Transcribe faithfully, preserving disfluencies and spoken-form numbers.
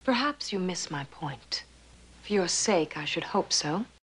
Perhaps you miss my point. For your sake, I should hope so.